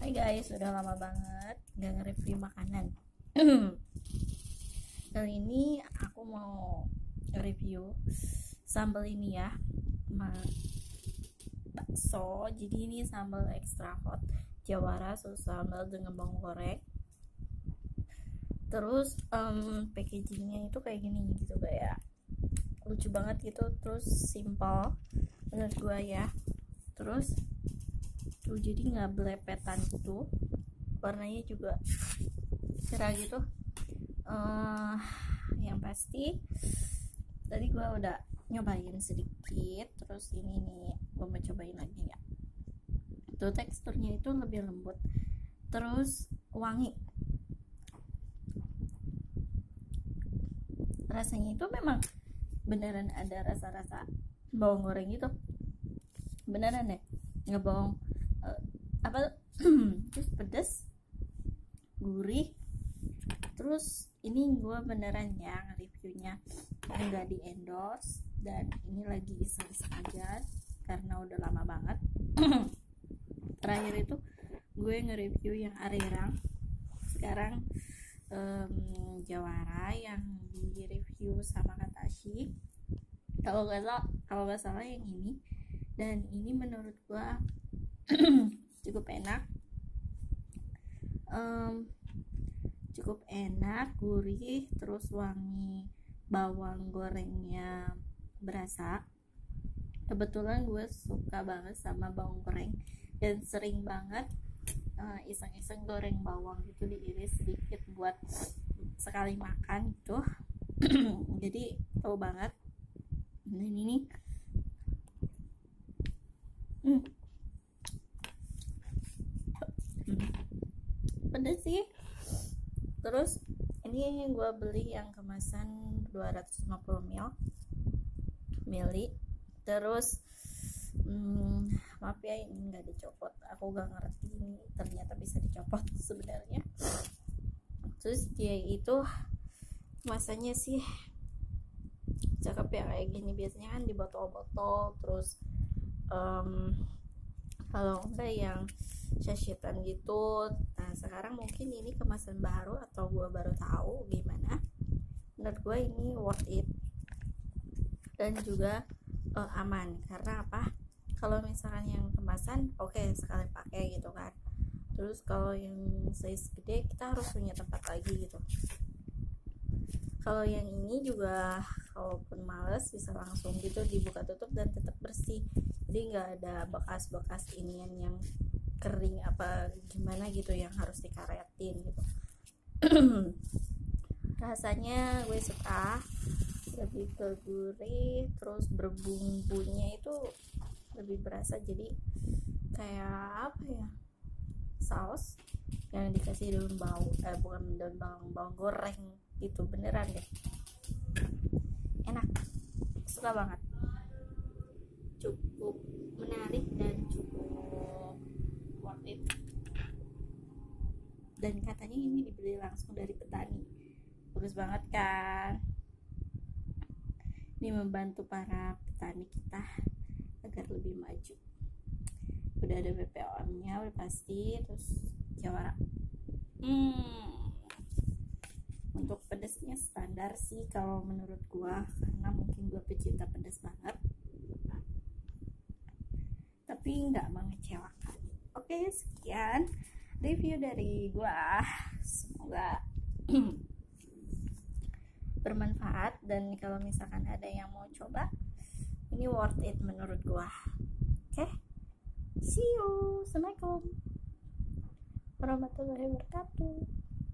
Hai guys, udah lama banget nggak nge-review makanan. Kali ini aku mau review sambal ini ya, bakso. Jadi ini sambal extra hot Jawara, sambal dengan bawang goreng. Terus packagingnya itu kayak gini gitu, kayak lucu banget gitu. Terus simple menurut gua ya. Terus tuh jadi nggak belepetan gitu, warnanya juga cerah gitu. Yang pasti tadi gue udah nyobain sedikit, terus ini nih gue mau cobain lagi ya. Tuh teksturnya itu lebih lembut, terus wangi. Rasanya itu memang beneran ada rasa-rasa bawang goreng gitu, beneran deh, nggak bohong. Terus pedas, gurih. Terus ini gue beneran ya reviewnya nggak di endorse, dan ini lagi iseng-iseng aja karena udah lama banget. Terakhir itu gue nge-review yang Arerang, sekarang Jawara yang di review sama Katashi kalau nggak salah yang ini. Dan ini menurut gue cukup enak, gurih, terus wangi bawang gorengnya berasa. Kebetulan gue suka banget sama bawang goreng dan sering banget iseng-iseng goreng bawang gitu, diiris sedikit buat sekali makan gitu. Jadi tahu banget ini nih. Pedas sih. Terus ini gue beli yang kemasan 250 ml. Terus maaf ya, ini nggak dicopot, aku gak ngerti ini ternyata bisa dicopot sebenarnya. Terus dia itu kemasannya sih cakep ya, kayak gini. Biasanya kan di botol-botol, terus kalau enggak yang sachet-an gitu. Nah sekarang mungkin ini kemasan baru atau gue baru tahu gimana. Menurut gue ini worth it dan juga aman. Karena apa? Kalau misalkan yang kemasan oke, sekali pakai gitu kan. Terus kalau yang size gede kita harus punya tempat lagi gitu. Kalau yang ini juga kalaupun males bisa langsung gitu dibuka tutup dan tetap bersih. Jadi nggak ada bekas-bekas inian yang kering apa gimana gitu yang harus dikaretin gitu. Rasanya gue suka, lebih ke gurih, terus berbumbunya itu lebih berasa. Jadi kayak apa ya, saus yang dikasih daun bukan daun bawang goreng gitu, beneran deh enak, suka banget, cukup menarik dan cukup worth it. Dan katanya ini dibeli langsung dari petani, bagus banget kan. Ini membantu para petani kita agar lebih maju. Udah ada BPOM-nya udah pasti. Terus Jawara untuk pedasnya standar sih kalau menurut gua, karena mungkin gua pecinta pedas banget, tapi nggak mengecewakan. Oke, sekian review dari gua, semoga bermanfaat. Dan kalau misalkan ada yang mau coba, ini worth it menurut gua. Oke, see you. Assalamualaikum warahmatullahi wabarakatuh.